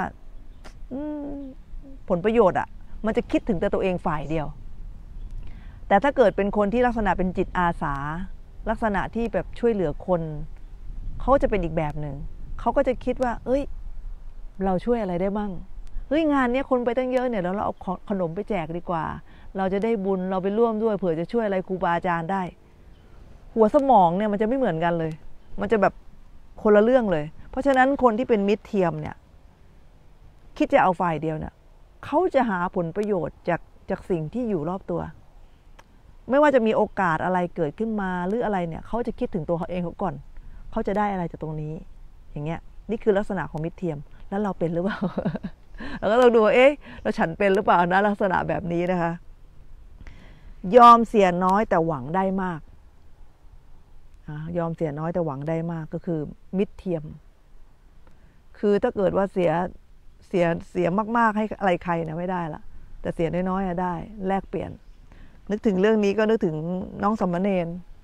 Speaker 1: ผลประโยชน์มันจะคิดถึงแต่ตัวเองฝ่ายเดียวแต่ถ้าเกิดเป็นคนที่ลักษณะเป็นจิตอาสาลักษณะที่แบบช่วยเหลือคนเขาจะเป็นอีกแบบหนึ่งเขาก็จะคิดว่าเราช่วยอะไรได้บ้างงานนี้คนไปตั้งเยอะเนี่ยแล้วเราเอาขนมไปแจกดีกว่าเราจะได้บุญเราไปร่วมด้วยเผื่อจะช่วยอะไรครูบาอาจารย์ได้หัวสมองเนี่ยมันจะไม่เหมือนกันเลยมันจะแบบคนละเรื่องเลยเพราะฉะนั้นคนที่เป็นมิตรเทียมเนี่ยคิดจะเอาฝ่ายเดียวเนี่ยเขาจะหาผลประโยชน์จากสิ่งที่อยู่รอบตัวไม่ว่าจะมีโอกาสอะไรเกิดขึ้นมาหรืออะไรเนี่ยเขาจะคิดถึงตัวเขาเองเขาก่อนเขาจะได้อะไรจากตรงนี้อย่างเงี้ยนี่คือลักษณะของมิตรเทียมแล้วเราเป็นหรือเปล่า เราก็ต้องดูเราฉันเป็นหรือเปล่านะลักษณะแบบนี้นะคะยอมเสียน้อยแต่หวังได้มากยอมเสียน้อยแต่หวังได้มากก็คือมิตรเทียมคือถ้าเกิดว่าเสียมากๆให้อะไรใครนะไม่ได้ละแต่เสียน้อยๆได้แลกเปลี่ยนนึกถึงเรื่องนี้ก็นึกถึงน้องสมณเณร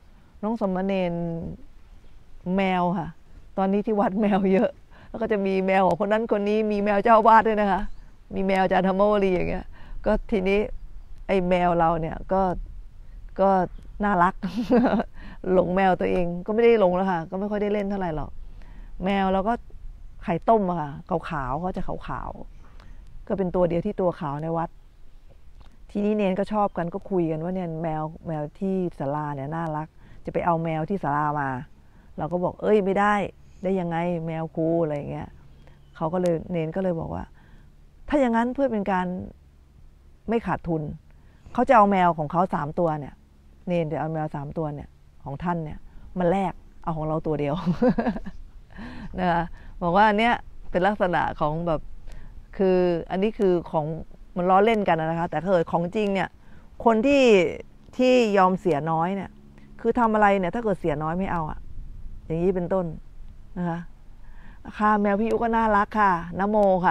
Speaker 1: แมวค่ะตอนนี้ที่วัดแมวเยอะแล้วก็จะมีแมวของคนนั้นคนนี้มีแมวเจ้าวาดด้วยนะคะมีแมวอาจารย์ธรรมวรีอย่างเงี้ยก็ทีนี้ไอ้แมวเราเนี่ยก็น่ารัก หลงแมวตัวเองก็ไม่ได้หลงแล้วค่ะก็ไม่ค่อยได้เล่นเท่าไหร่หรอกแมวเราก็ไข่ต้มอะค่ะขาวๆเขาจะขาวๆก็เป็นตัวเดียวที่ตัวขาวในวัดทีนี้เนนก็ชอบกันก็คุยกันว่าเนี่ยแมวที่ศาลาเนี่ยน่ารักจะไปเอาแมวที่ศาลามาเราก็บอกเอ้ยไม่ได้ยังไงแมวกูอะไรอย่างเงี้ยเขาก็เลยเนนก็เลยบอกว่าถ้าอย่างนั้นเพื่อเป็นการไม่ขาดทุนเขาจะเอาแมวของเขา3 ตัวเนี่ยเนนจะเอาแมว3 ตัวเนี่ยของท่านเนี่ยมาแลกเอาของเราตัวเดียว นะคะบอกว่าอันเนี้ยเป็นลักษณะของแบบคืออันนี้คือของมันล้อเล่นกันนะคะแต่ถ้าเกิดของจริงเนี่ยคนที่ยอมเสียน้อยเนี่ยคือทำอะไรเนี่ยถ้าเกิดเสียน้อยไม่เอาอะอย่างนี้เป็นต้นนะคะค่ะแมวพี่ยุก็น่ารักค่ะนโมค่ะ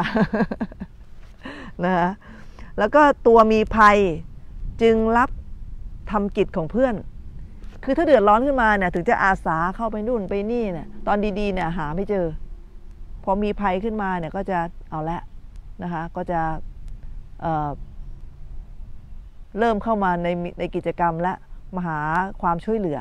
Speaker 1: นะคะแล้วก็ตัวมีภัยจึงรับทำกิจของเพื่อนคือถ้าเดือดร้อนขึ้นมาเนี่ยถึงจะอาสาเข้าไปนู่นไปนี่เนี่ยตอนดีๆเนี่ยหาไม่เจอพอมีภัยขึ้นมาเนี่ยก็จะเอาละนะคะก็จะเริ่มเข้ามาในกิจกรรมและมาหาความช่วยเหลือ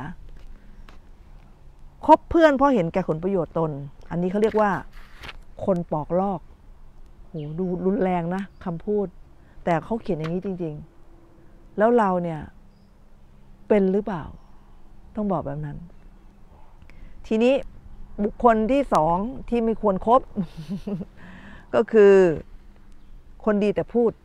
Speaker 1: คบเพื่อนเพราะเห็นแก่ผลประโยชน์ตนอันนี้เขาเรียกว่าคนปอกลอกโหดูรุนแรงนะคำพูดแต่เขาเขียนอย่างนี้จริงๆแล้วเราเนี่ยเป็นหรือเปล่าต้องบอกแบบนั้นทีนี้บุคคลที่2ที่ไม่ควรคบ ก็คือคนดีแต่พูด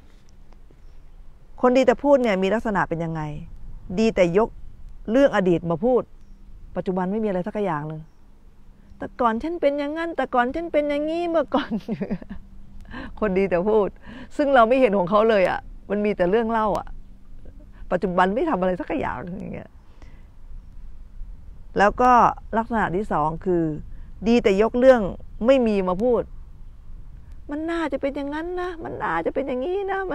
Speaker 1: คนดีแต่พูดเนี่ยมีลักษณะเป็นยังไงดีแต่ยกเรื่องอดีตมาพูดปัจจุบันไม่มีอะไรสักอย่างหนึ่งแต่ก่อนฉันเป็นอย่างนั้นแต่ก่อนฉันเป็นอย่างนี้เมื่อก่อน คนดีแต่พูดซึ่งเราไม่เห็นของเขาเลยอ่ะมันมีแต่เรื่องเล่าอ่ะปัจจุบันไม่ทำอะไรสักอย่างอย่างเงี้ยแล้วก็ลักษณะที่2คือดีแต่ยกเรื่องไม่มีมาพูดมันน่าจะเป็นอย่างนั้นนะมันน่าจะเป็นอย่างนี้นะมัน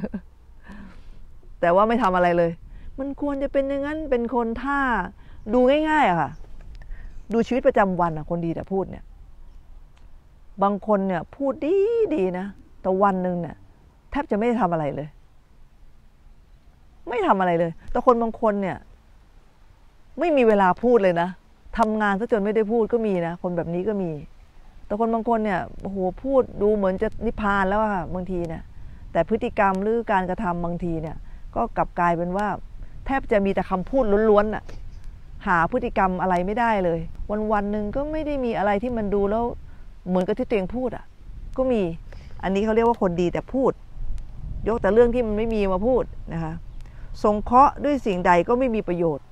Speaker 1: แต่ว่าไม่ทำอะไรเลยมันควรจะเป็นอย่างนั้นเป็นคนท่าดูง่ายๆอะค่ะดูชีวิตประจำวันอะคนดีแต่พูดเนี่ยบางคนเนี่ยพูดดีนะแต่วันหนึ่งเนี่ยแทบจะไม่ได้ทำอะไรเลยไม่ทำอะไรเลยแต่คนบางคนเนี่ยไม่มีเวลาพูดเลยนะทำงานซะจนไม่ได้พูดก็มีนะคนแบบนี้ก็มีแต่คนบางคนเนี่ยโอ้โหพูดดูเหมือนจะนิพพานแล้วอะบางทีเนี่ยแต่พฤติกรรมหรือการกระทำบางทีเนี่ยก็กลับกลายเป็นว่าแทบจะมีแต่คำพูดล้วนๆน่ะหาพฤติกรรมอะไรไม่ได้เลยวันๆหนึ่งก็ไม่ได้มีอะไรที่มันดูแล้วเหมือนกับที่ตัวเองพูดอ่ะก็มีอันนี้เขาเรียกว่าคนดีแต่พูดยกแต่เรื่องที่มันไม่มีมาพูดนะคะสงเคราะห์ด้วยสิ่งใดก็ไม่มีประโยชน์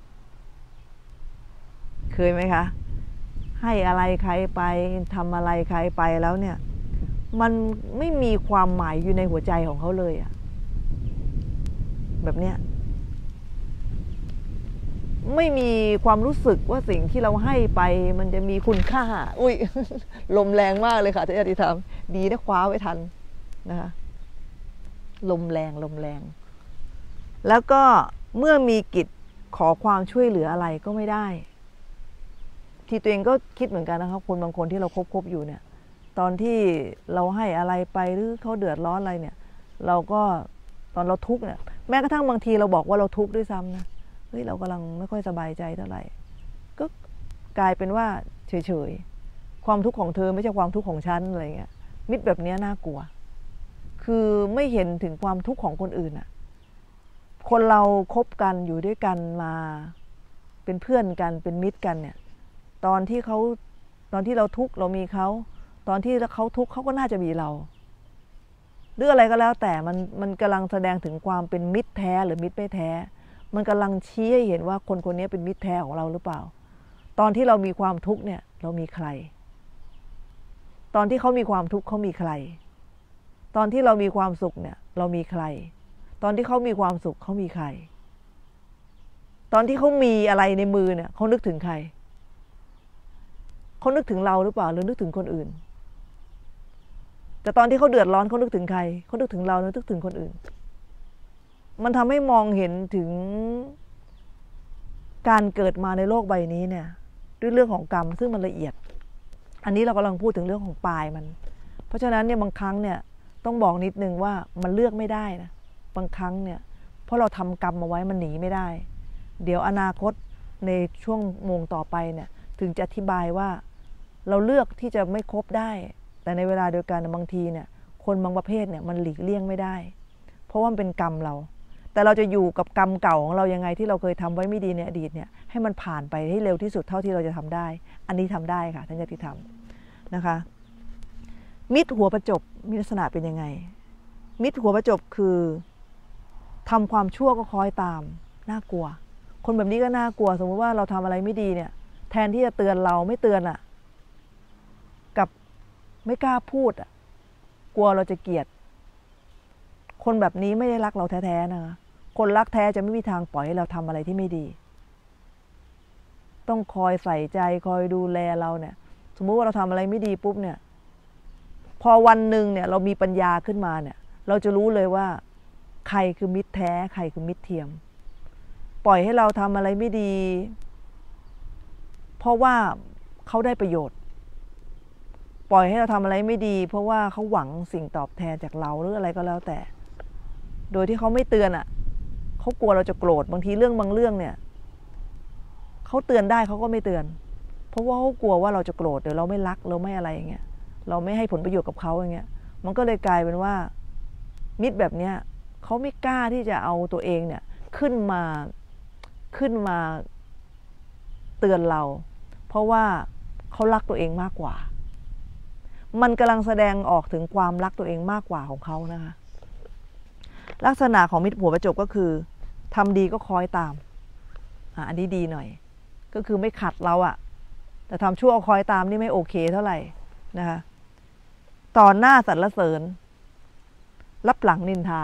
Speaker 1: เคยไหมคะให้อะไรใครไปทำอะไรใครไปแล้วเนี่ยมันไม่มีความหมายอยู่ในหัวใจของเขาเลยอะแบบเนี้ยไม่มีความรู้สึกว่าสิ่งที่เราให้ไปมันจะมีคุณค่าอุ้ย ลมแรงมากเลยค่ะที่อธิธรรมดีนะคว้าไว้ทันนะคะลมแรงแล้วก็เมื่อมีกิจขอความช่วยเหลืออะไรก็ไม่ได้ที่ตัวเองก็คิดเหมือนกันนะคะคนบางคนที่เราคบอยู่เนี่ยตอนที่เราให้อะไรไปหรือเขาเดือดร้อนอะไรเนี่ยเราก็ตอนเราทุกข์เนี่ยแม้กระทั่งบางทีเราบอกว่าเราทุกข์ด้วยซ้ำนะเฮ้ยเรากำลังไม่ค่อยสบายใจเท่าไหร่ก็กลายเป็นว่าเฉยๆความทุกข์ของเธอไม่ใช่ความทุกข์ของฉันอะไรเงี้ยมิตรแบบนี้น่ากลัวคือไม่เห็นถึงความทุกข์ของคนอื่นอะคนเราคบกันอยู่ด้วยกันมาเป็นเพื่อนกันเป็นมิตรกันเนี่ยตอนที่เราทุกข์เรามีเขาตอนที่เขาทุกข์เขาก็น่าจะมีเราหรืออะไรก็แล้วแต่มันกำลังแสดงถึงความเป็นมิตรแท้หรือมิตรไม่แท้มันกำลังชี้ให้เห็นว่าคนนี้เป็นมิตรแท้ของเราหรือเปล่าตอนที่เรามีความทุกข์เนี่ยเรามีใครตอนที่เขามีความทุกข์เขามีใครตอนที่เรามีความสุขเนี่ยเรามีใครตอนที่เขามีความสุขเขามีใครตอนที่เขามีอะไรในมือเนี่ยเขานึกถึงใครเขานึกถึงเราหรือเปล่าหรือนึกถึงคนอื่นแต่ตอนที่เขาเดือดร้อนเขานึกถึงใครเขานึกถึงเรานึกถึงคนอื่นมันทำให้มองเห็นถึงการเกิดมาในโลกใบนี้เนี่ยด้วยเรื่องของกรรมซึ่งมันละเอียดอันนี้เรากำลังพูดถึงเรื่องของปลายมันเพราะฉะนั้นเนี่ยบางครั้งเนี่ยต้องบอกนิดนึงว่ามันเลือกไม่ได้นะบางครั้งเนี่ยเพราะเราทำกรรมมาไว้มันหนีไม่ได้เดี๋ยวอนาคตในช่วงโมงต่อไปเนี่ยถึงจะอธิบายว่าเราเลือกที่จะไม่คบได้แต่ในเวลาเดียวกันบางทีเนี่ยคนบางประเภทเนี่ยมันหลีกเลี่ยงไม่ได้เพราะว่ามันเป็นกรรมเราแต่เราจะอยู่กับกรรมเก่าของเรายังไงที่เราเคยทำไว้ไม่ดีในอดีตเนี่ยให้มันผ่านไปให้เร็วที่สุดเท่าที่เราจะทำได้อันนี้ทำได้ค่ะท่านญาติธรรมนะคะมิตรหัวประจบมีลักษณะเป็นยังไงมิตรหัวประจบคือทำความชั่วก็คล้อยตามน่ากลัวคนแบบนี้ก็น่ากลัวสมมติว่าเราทำอะไรไม่ดีเนี่ยแทนที่จะเตือนเราไม่เตือนอ่ะกับไม่กล้าพูดอ่ะกลัวเราจะเกลียดคนแบบนี้ไม่ได้รักเราแท้ๆนะคะคนรักแท้จะไม่มีทางปล่อยให้เราทำอะไรที่ไม่ดีต้องคอยใส่ใจคอยดูแลเราเนี่ยสมมุติว่าเราทำอะไรไม่ดีปุ๊บเนี่ยพอวันหนึ่งเนี่ยเรามีปัญญาขึ้นมาเนี่ยเราจะรู้เลยว่าใครคือมิตรแท้ใครคือมิตรเทียมปล่อยให้เราทำอะไรไม่ดีเพราะว่าเขาได้ประโยชน์ปล่อยให้เราทำอะไรไม่ดีเพราะว่าเขาหวังสิ่งตอบแทนจากเราหรืออะไรก็แล้วแต่โดยที่เขาไม่เตือนอ่ะเขากลัวเราจะโกรธบางทีเรื่องบางเรื่องเนี่ยเขาเตือนได้เขาก็ไม่เตือนเพราะว่าเขากลัวว่าเราจะโกรธเดี๋ยวเราไม่รักเราไม่อะไรอย่างเงี้ยเราไม่ให้ผลประโยชน์กับเขาอย่างเงี้ยมันก็เลยกลายเป็นว่ามิตรแบบเนี้ยเขาไม่กล้าที่จะเอาตัวเองเนี่ยขึ้นมาเตือนเราเพราะว่าเขารักตัวเองมากกว่ามันกำลังแสดงออกถึงความรักตัวเองมากกว่าของเขานะคะลักษณะของมิตรหัวประจบก็คือทำดีก็คอยตามอันนี้ดีหน่อยก็คือไม่ขัดเราอะแต่ทำชั่วคอยตามนี่ไม่โอเคเท่าไหร่นะคะต่อหน้าสรรเสริญรับหลังนินทา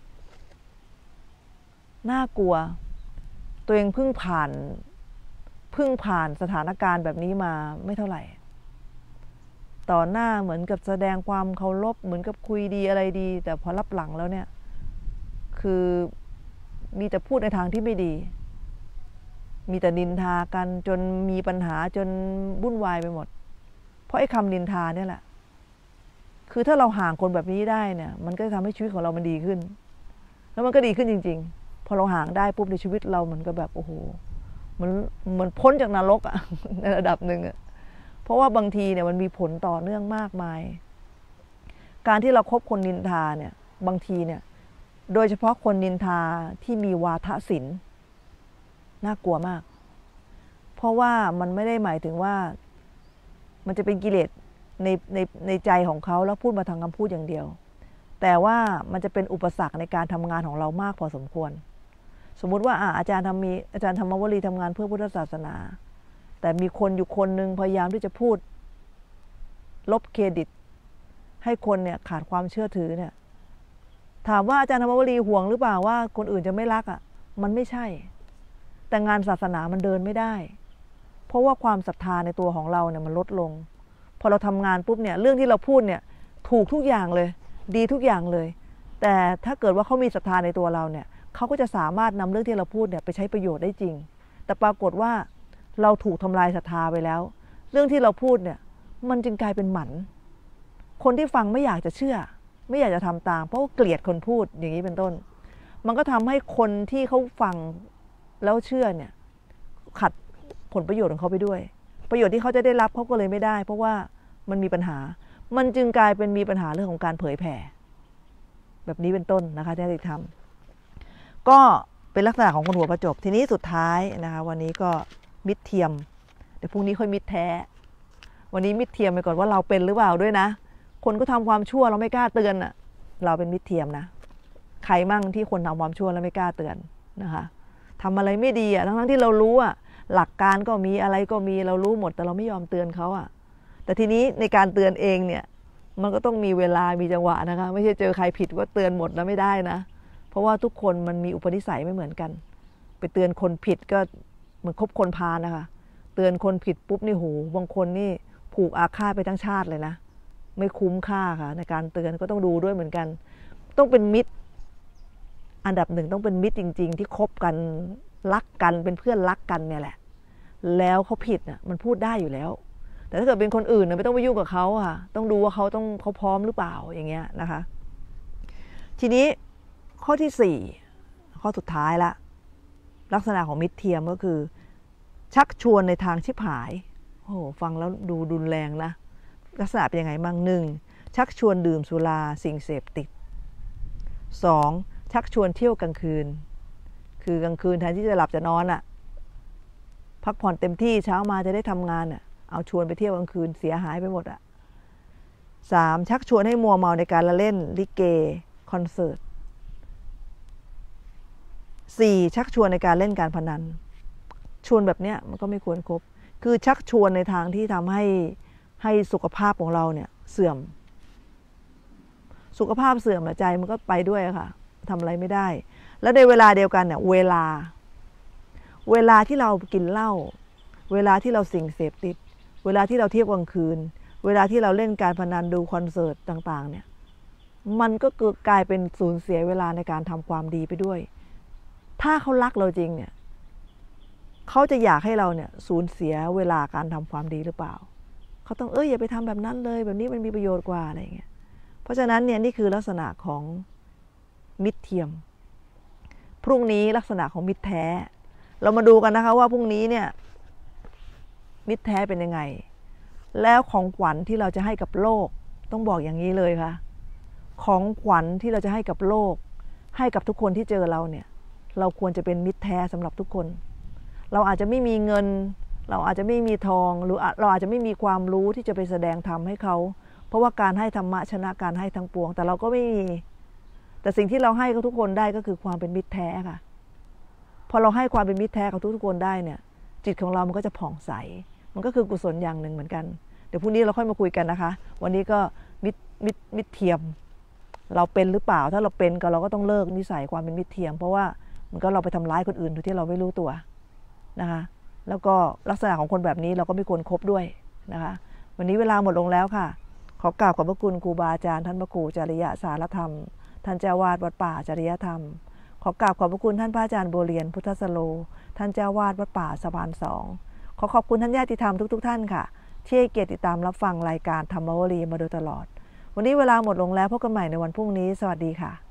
Speaker 1: น่ากลัวตัวเองเพิ่งผ่านสถานการณ์แบบนี้มาไม่เท่าไหร่ต่อหน้าเหมือนกับแสดงความเคารพเหมือนกับคุยดีอะไรดีแต่พอรับหลังแล้วเนี่ยคือมีแต่พูดในทางที่ไม่ดีมีแต่นินทากันจนมีปัญหาจนวุ่นวายไปหมดเพราะไอ้คำนินทาเนี่ยแหละคือถ้าเราห่างคนแบบนี้ได้เนี่ยมันก็จะทำให้ชีวิตของเรามันดีขึ้นแล้วมันก็ดีขึ้นจริงๆพอเราห่างได้ปุ๊บในชีวิตเรามันก็แบบโอ้โหมันพ้นจากนรกอะในระดับหนึ่งอะเพราะว่าบางทีเนี่ยมันมีผลต่อเนื่องมากมายการที่เราคบคนนินทาเนี่ยบางทีเนี่ยโดยเฉพาะคนนินทาที่มีวาทศิลป์น่ากลัวมากเพราะว่ามันไม่ได้หมายถึงว่ามันจะเป็นกิเลสในใจของเขาแล้วพูดมาทางคำพูดอย่างเดียวแต่ว่ามันจะเป็นอุปสรรคในการทำงานของเรามากพอสมควรสมมุติว่าอาจารย์ธรรมวลีทำงานเพื่อพุทธศาสนาแต่มีคนอยู่คนหนึ่งพยายามที่จะพูดลบเครดิตให้คนเนี่ยขาดความเชื่อถือเนี่ยถามว่าอาจารย์ธรรมวลีห่วงหรือเปล่าว่าคนอื่นจะไม่รักอ่ะมันไม่ใช่แต่งานศาสนามันเดินไม่ได้เพราะว่าความศรัทธาในตัวของเราเนี่ยมันลดลงพอเราทำงานปุ๊บเนี่ยเรื่องที่เราพูดเนี่ยถูกทุกอย่างเลยดีทุกอย่างเลยแต่ถ้าเกิดว่าเขามีศรัทธาในตัวเราเนี่ยเขาก็จะสามารถนำเรื่องที่เราพูดเนี่ยไปใช้ประโยชน์ได้จริงแต่ปรากฏว่าเราถูกทำลายศรัทธาไปแล้วเรื่องที่เราพูดเนี่ยมันจึงกลายเป็นหมันคนที่ฟังไม่อยากจะเชื่อไม่อยากจะทำตามเพราะเกลียดคนพูดอย่างนี้เป็นต้นมันก็ทำให้คนที่เขาฟังแล้วเชื่อเนี่ยขัดผลประโยชน์ของเขาไปด้วยประโยชน์ที่เขาจะได้รับเขาก็เลยไม่ได้เพราะว่ามันมีปัญหามันจึงกลายเป็นมีปัญหาเรื่องของการเผยแผ่แบบนี้เป็นต้นนะคะที่ได้ทำก็เป็นลักษณะของคนหัวประจบทีนี้สุดท้ายนะคะวันนี้ก็มิตรเทียมเดี๋ยวพรุ่งนี้ค่อยมิตรแท้วันนี้มิตรเทียมไปก่อนว่าเราเป็นหรือเปล่าด้วยนะคนก็ทำความชั่วเราไม่กล้าเตือนอ่ะเราเป็นมิตรเทียมนะใครมั่งที่คนทำความชั่วแล้วไม่กล้าเตือนนะคะทำอะไรไม่ดีอ่ะทั้งที่เรารู้อ่ะหลักการก็มีอะไรก็มีเรารู้หมดแต่เราไม่ยอมเตือนเขาอ่ะแต่ทีนี้ในการเตือนเองเนี่ยมันก็ต้องมีเวลามีจังหวะนะคะไม่ใช่เจอใครผิดก็เตือนหมดแล้วไม่ได้นะเพราะว่าทุกคนมันมีอุปนิสัยไม่เหมือนกันไปเตือนคนผิดก็เหมือนคบคนพาลนะคะเตือนคนผิดปุ๊บนี่โหบางคนนี่ผูกอาฆาตไปทั้งชาติเลยนะไม่คุ้มค่าค่ะในการเตือนก็ต้องดูด้วยเหมือนกันต้องเป็นมิตรอันดับหนึ่งต้องเป็นมิตรจริงๆที่คบกันรักกันเป็นเพื่อนรักกันเนี่ยแหละแล้วเขาผิดน่ะมันพูดได้อยู่แล้วแต่ถ้าเกิดเป็นคนอื่นไม่ต้องไปยุ่งกับเขาค่ะต้องดูว่าเขาพร้อมหรือเปล่าอย่างเงี้ยนะคะทีนี้ข้อที่4ข้อสุดท้ายละลักษณะของมิตรเทียมก็คือชักชวนในทางชิบหายโอ้โหฟังแล้วดูรุนแรงนะลักษณะเป็นยังไงบ้าง1ชักชวนดื่มสุราสิ่งเสพติด2ชักชวนเที่ยวกลางคืนคือกลางคืนแทนที่จะหลับจะนอนอ่ะพักผ่อนเต็มที่เช้ามาจะได้ทำงานอ่ะเอาชวนไปเที่ยวกลางคืนเสียหายไปหมดอ่ะ3ชักชวนให้มัวเมาในการละเล่นลิเกคอนเสิร์ต4ชักชวนในการเล่นการพนันชวนแบบเนี้ยมันก็ไม่ควรครบคือชักชวนในทางที่ทำให้สุขภาพของเราเนี่ยเสื่อมสุขภาพเสื่อมใจมันก็ไปด้วยค่ะทำอะไรไม่ได้แล้วในเวลาเดียวกันเนี่ยเวลาที่เรากินเหล้าเวลาที่เราสิ่งเสพติดเวลาที่เราเที่ยวกลางคืนเวลาที่เราเล่นการพนันดูคอนเสิร์ตต่างๆเนี่ยมันก็กลายเป็นสูญเสียเวลาในการทำความดีไปด้วยถ้าเขารักเราจริงเนี่ยเขาจะอยากให้เราเนี่ยสูญเสียเวลาการทำความดีหรือเปล่าเขาต้องอย่าไปทำแบบนั้นเลยแบบนี้มันมีประโยชน์กว่าอะไรอย่างเงี้ยเพราะฉะนั้นเนี่ยนี่คือลักษณะของมิตรเทียมพรุ่งนี้ลักษณะของมิตรแท้เรามาดูกันนะคะว่าพรุ่งนี้เนี่ยมิตรแท้เป็นยังไงแล้วของขวัญที่เราจะให้กับโลกต้องบอกอย่างนี้เลยค่ะของขวัญที่เราจะให้กับโลกให้กับทุกคนที่เจอเราเนี่ยเราควรจะเป็นมิตรแท้สำหรับทุกคนเราอาจจะไม่มีเงินเราอาจจะไม่มีทองหรือเราอาจจะไม่มีความรู้ที่จะไปแสดงธรรมให้เขาเพราะว่าการให้ธรรมะชนะการให้ทั้งปวงแต่เราก็ไม่มีแต่สิ่งที่เราให้กับทุกคนได้ก็คือความเป็นมิตรแท้ค่ะพอเราให้ความเป็นมิตรแท้กับทุกคนได้เนี่ยจิตของเรามันก็จะผ่องใสมันก็คือกุศลอย่างหนึ่งเหมือนกันเดี๋ยวพรุ่งนี้เราค่อยมาคุยกันนะคะวันนี้ก็มิตรเทียมเราเป็นหรือเปล่าถ้าเราเป็นก็เราก็ต้องเลิกนิสัยความเป็นมิตรเทียมเพราะว่ามันก็เราไปทำร้ายคนอื่นโดยที่เราไม่รู้ตัวนะคะแล้วก็ลักษณะของคนแบบนี้เราก็ไม่ควรคบด้วยนะคะวันนี้เวลาหมดลงแล้วค่ะขอกราบขอบพระคุณครูบาอาจารย์ท่านพระครูจริยสารธรรมท่านเจ้าวาดวัดป่าจริยธรรมขอกราบขอบพระคุณท่านพระอาจารย์บัวเรียนพุทธสโลท่านเจ้าวาดวัดป่าสะพาน2ขอขอบคุณท่านญาติธรรมทุกท่านค่ะที่ให้เกียรติติดตามรับฟังรายการธรรมวลีมาโดยตลอดวันนี้เวลาหมดลงแล้วพบกันใหม่ในวันพรุ่งนี้สวัสดีค่ะ